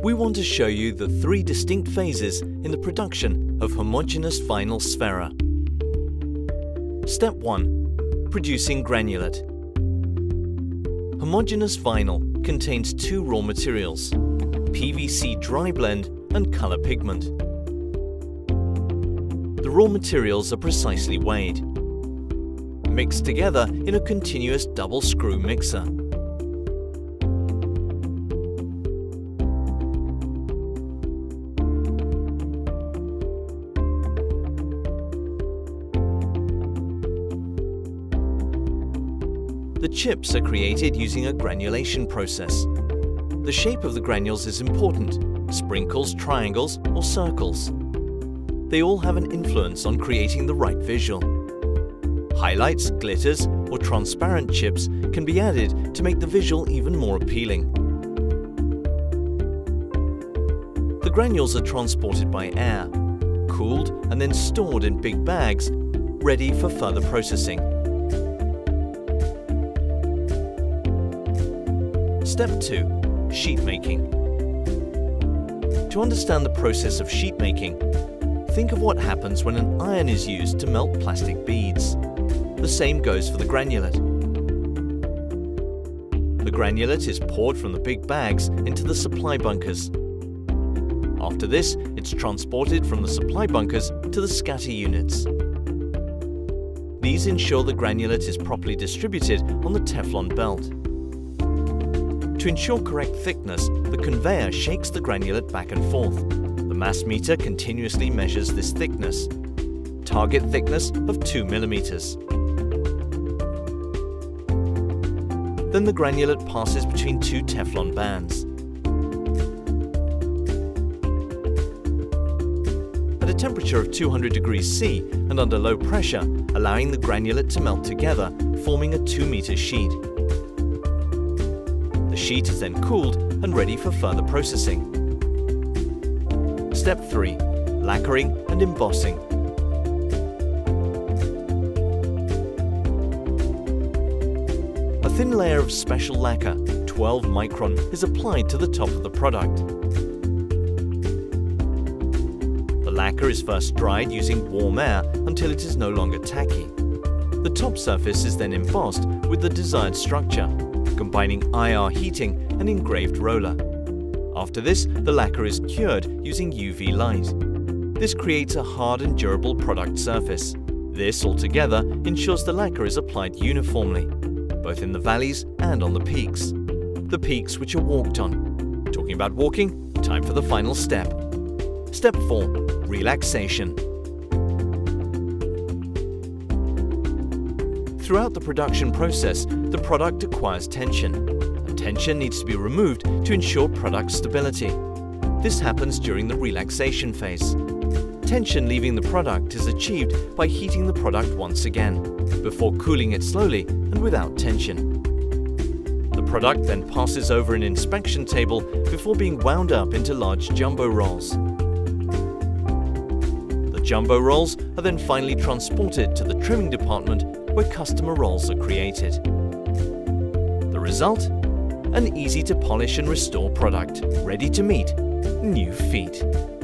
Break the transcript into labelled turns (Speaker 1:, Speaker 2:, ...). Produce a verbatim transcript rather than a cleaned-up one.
Speaker 1: We want to show you the three distinct phases in the production of homogeneous vinyl Sphera. Step one. Producing granulate. Homogeneous vinyl contains two raw materials, P V C dry blend and color pigment. The raw materials are precisely weighed, mixed together in a continuous double screw mixer. The chips are created using a granulation process. The shape of the granules is important, sprinkles, triangles, or circles. They all have an influence on creating the right visual. Highlights, glitters, or transparent chips can be added to make the visual even more appealing. The granules are transported by air, cooled and then stored in big bags, ready for further processing. Step two. Sheet making. To understand the process of sheet making, think of what happens when an iron is used to melt plastic beads. The same goes for the granulate. The granulate is poured from the big bags into the supply bunkers. After this, it's transported from the supply bunkers to the scatter units. These ensure the granulate is properly distributed on the Teflon belt. To ensure correct thickness, the conveyor shakes the granulate back and forth. The mass meter continuously measures this thickness. Target thickness of two millimeters. Then the granulate passes between two Teflon bands. At a temperature of two hundred degrees C and under low pressure, allowing the granulate to melt together, forming a two meter sheet. The sheet is then cooled and ready for further processing. Step three. Lacquering and embossing. A thin layer of special lacquer, twelve micron, is applied to the top of the product. The lacquer is first dried using warm air until it is no longer tacky. The top surface is then embossed with the desired structure, combining I R heating and engraved roller. After this, the lacquer is cured using U V light. This creates a hard and durable product surface. This altogether ensures the lacquer is applied uniformly, both in the valleys and on the peaks. The peaks which are walked on. Talking about walking, time for the final step. Step four. Relaxation. Throughout the production process, the product acquires tension, and tension needs to be removed to ensure product stability. This happens during the relaxation phase. Tension leaving the product is achieved by heating the product once again, before cooling it slowly and without tension. The product then passes over an inspection table before being wound up into large jumbo rolls. The jumbo rolls are then finally transported to the trimming department where customer rolls are created. The result? An easy to polish and restore product, ready to meet new feet.